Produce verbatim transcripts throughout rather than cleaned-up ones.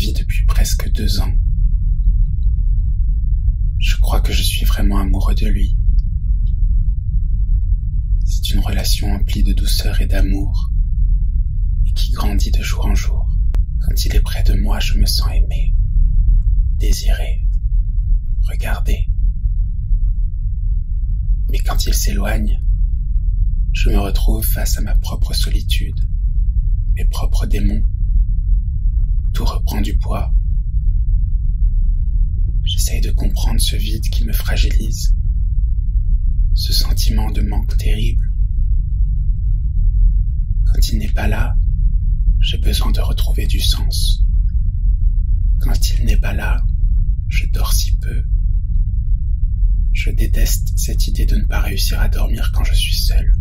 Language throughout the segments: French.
vie depuis presque deux ans. Je crois que je suis vraiment amoureux de lui. C'est une relation emplie de douceur et d'amour, et qui grandit de jour en jour. Quand il est près de moi, je me sens aimé, désiré, regardé. Mais quand il s'éloigne, je me retrouve face à ma propre solitude, mes propres démons. Tout reprend du poids. J'essaye de comprendre ce vide qui me fragilise, ce sentiment de manque terrible. Quand il n'est pas là, j'ai besoin de retrouver du sens. Quand il n'est pas là, je dors si peu. Je déteste cette idée de ne pas réussir à dormir quand je suis seul.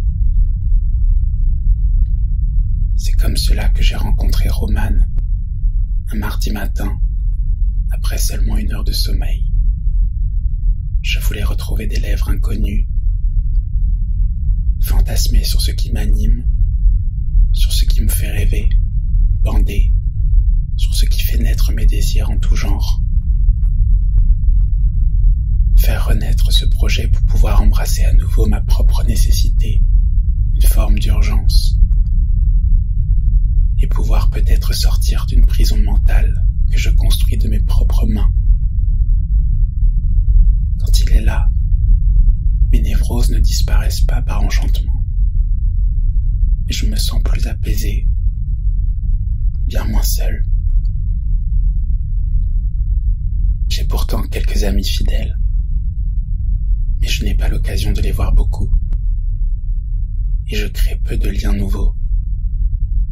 C'est comme cela que j'ai rencontré Romane, un mardi matin, après seulement une heure de sommeil. Je voulais retrouver des lèvres inconnues, fantasmer sur ce qui m'anime, sur ce qui me fait rêver, bander, sur ce qui fait naître mes désirs en tout genre. Faire renaître ce projet pour pouvoir embrasser à nouveau ma propre nécessité, une forme d'urgence, et pouvoir peut-être sortir d'une prison mentale que je construis de mes propres mains. Quand il est là, mes névroses ne disparaissent pas par enchantement, et je me sens plus apaisé, bien moins seul. J'ai pourtant quelques amis fidèles, mais je n'ai pas l'occasion de les voir beaucoup, et je crée peu de liens nouveaux. Pourquoi ?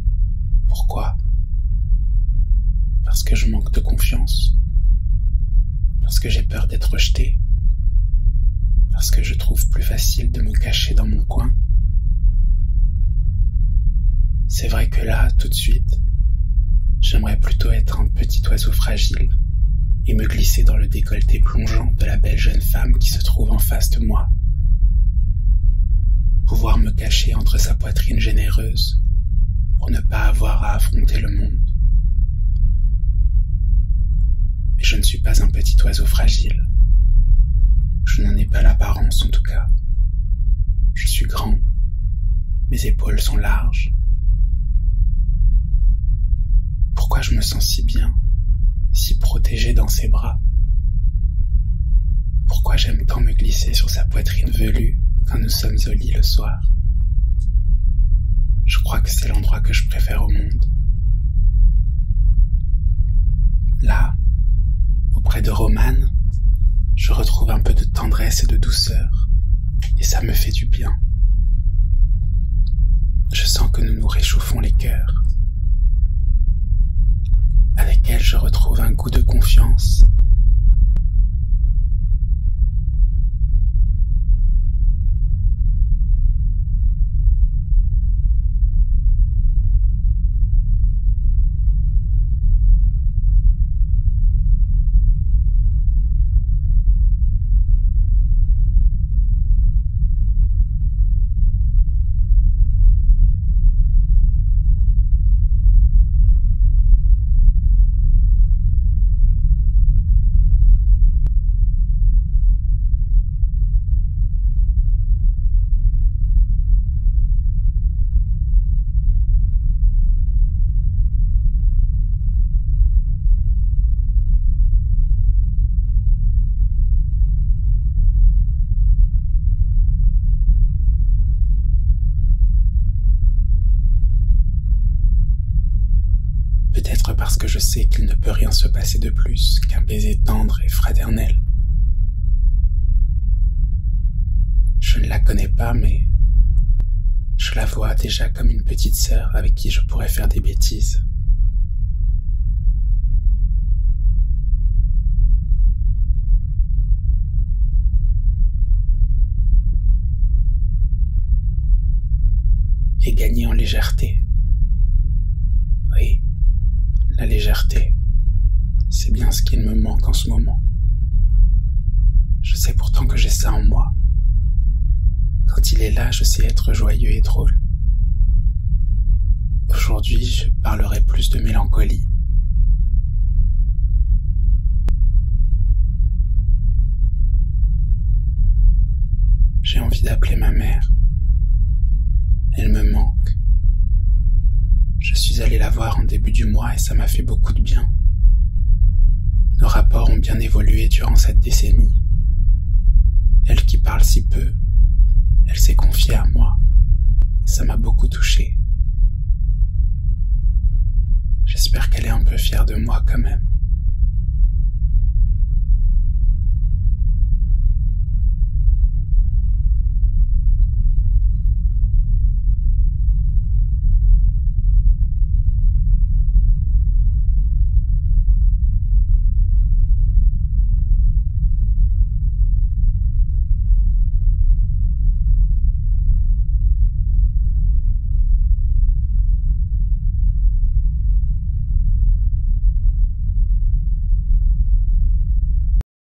Parce que je manque de confiance, parce que j'ai peur d'être rejeté, parce que je trouve plus facile de me cacher dans mon coin. C'est vrai que là, tout de suite, j'aimerais plutôt être un petit oiseau fragile et me glisser dans le décolleté plongeant de la belle jeune femme qui se trouve en face de moi. Pouvoir me cacher entre sa poitrine généreuse pour ne pas avoir à affronter le monde. Mais je ne suis pas un petit oiseau fragile. Je n'en ai pas l'apparence en tout cas. Je suis grand, mes épaules sont larges. Pourquoi je me sens si bien, si protégé dans ses bras? Pourquoi j'aime tant me glisser sur sa poitrine velue quand nous sommes au lit le soir? Je crois que c'est l'endroit que je préfère au monde. Là, auprès de Romane, je retrouve un peu de tendresse et de douceur, et ça me fait du bien. Je sens que nous nous réchauffons les cœurs. Avec elle, je retrouve un goût de confiance. Peut-être parce que je sais qu'il ne peut rien se passer de plus qu'un baiser tendre et fraternel. Je ne la connais pas, mais je la vois déjà comme une petite sœur avec qui je pourrais faire des bêtises. Et gagner en légèreté. Oui. La légèreté, c'est bien ce qu'il me manque en ce moment. Je sais pourtant que j'ai ça en moi. Quand il est là, je sais être joyeux et drôle. Aujourd'hui, je parlerai plus de mélancolie. j'ai envie d'appeler ma mère. Elle me manque. Je suis allé la voir en début du mois et ça m'a fait beaucoup de bien. Nos rapports ont bien évolué durant cette décennie. Elle qui parle si peu, elle s'est confiée à moi. Ça m'a beaucoup touché. J'espère qu'elle est un peu fière de moi quand même.